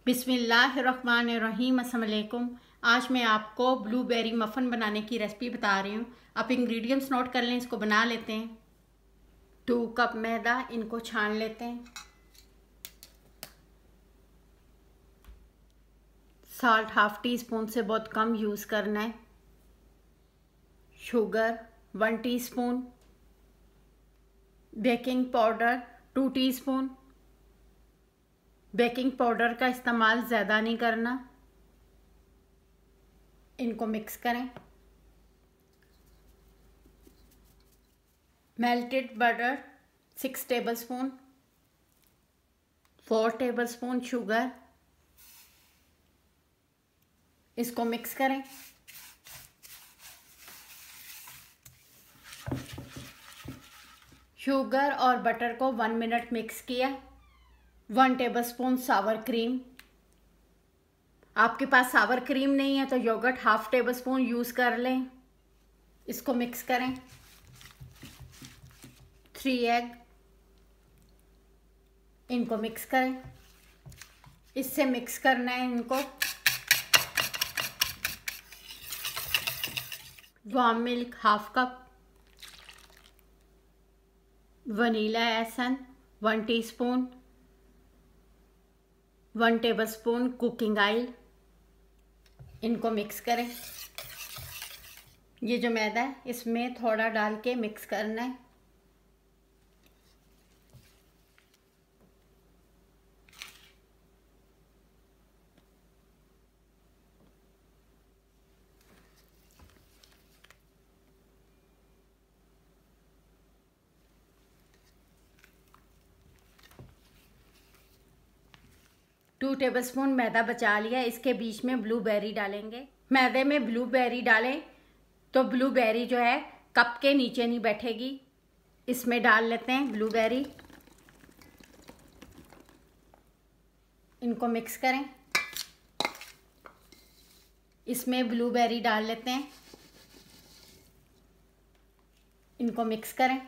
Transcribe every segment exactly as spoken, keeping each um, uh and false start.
बिस्मिल्लाहिर्रहमानिर्रहीम। अस्सलाम वालेकुम। आज मैं आपको ब्लूबेरी मफ़न बनाने की रेसिपी बता रही हूँ। आप इंग्रेडिएंट्स नोट कर लें, इसको बना लेते हैं। टू कप मैदा, इनको छान लेते हैं। साल्ट हाफ टी स्पून से बहुत कम यूज़ करना है। Sugar one teaspoon, baking powder two teaspoon. Baking powder का इस्तेमाल ज़्यादा नहीं करना। इनको मिक्स करें। Melted butter six tablespoon, four tablespoon sugar, इसको मिक्स करें। शुगर और बटर को वन मिनट मिक्स किया। One tablespoon sour cream. आपके पास सावर क्रीम नहीं है तो yogurt half table spoon use कर लें। इसको मिक्स करें। थ्री एग, इनको मिक्स करें। इससे मिक्स करना है इनको। Warm milk half cup, vanilla essence one teaspoon, one tablespoon cooking oil, इनको मिक्स करें। ये जो मैदा है इसमें थोड़ा डाल के मिक्स करना है। टू टेबलस्पून मैदा बचा लिया। इसके बीच में ब्लूबेरी डालेंगे। मैदे में ब्लूबेरी डालें तो ब्लूबेरी जो है कप के नीचे नहीं बैठेगी। इसमें डाल लेते हैं ब्लूबेरी, इनको मिक्स करें। इसमें ब्लूबेरी डाल लेते हैं, इनको मिक्स करें।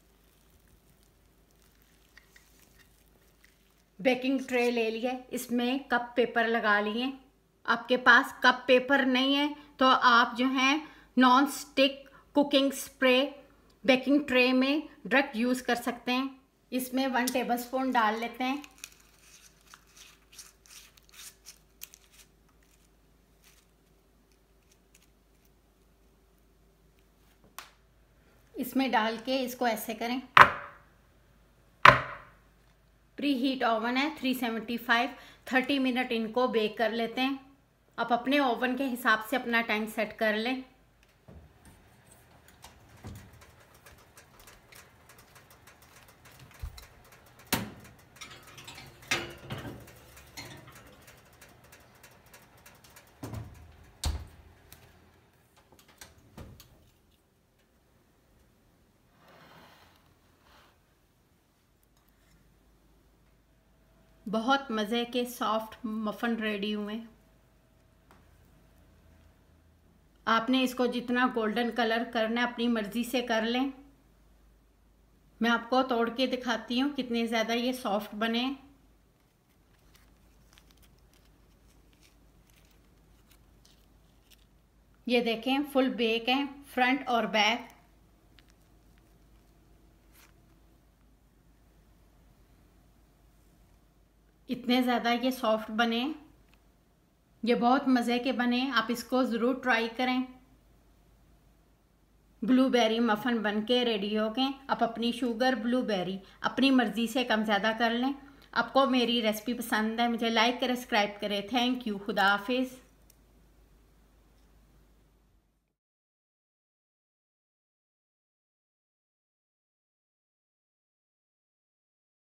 बेकिंग ट्रे ले लिए, इसमें कप पेपर लगा लिए। आपके पास कप पेपर नहीं है तो आप जो है non stick cooking spray baking tray में डायरेक्ट यूज़ कर सकते हैं। इसमें वन टेबलस्पून डाल लेते हैं। इसमें डाल के इसको ऐसे करें। प्री हीट ओवन है three seventy five, thirty minute इनको बेक कर लेते हैं। आप अपने ओवन के हिसाब से अपना टाइम सेट कर लें। बहुत मज़े के सॉफ्ट मफ़न रेडी हुए। आपने इसको जितना गोल्डन कलर करना है अपनी मर्ज़ी से कर लें। मैं आपको तोड़ के दिखाती हूँ कितने ज़्यादा ये सॉफ्ट बने। ये देखें फुल बेक हैं फ्रंट और बैक। इतने ज़्यादा ये सॉफ्ट बने, ये बहुत मज़े के बने। आप इसको ज़रूर ट्राई करें। ब्लूबेरी मफ़न बनके रेडी हो गए। आप अपनी शुगर ब्लूबेरी अपनी मर्ज़ी से कम ज़्यादा कर लें। आपको मेरी रेसिपी पसंद है, मुझे लाइक करें, सब्सक्राइब करें। Thank you. खुदा हाफिज़।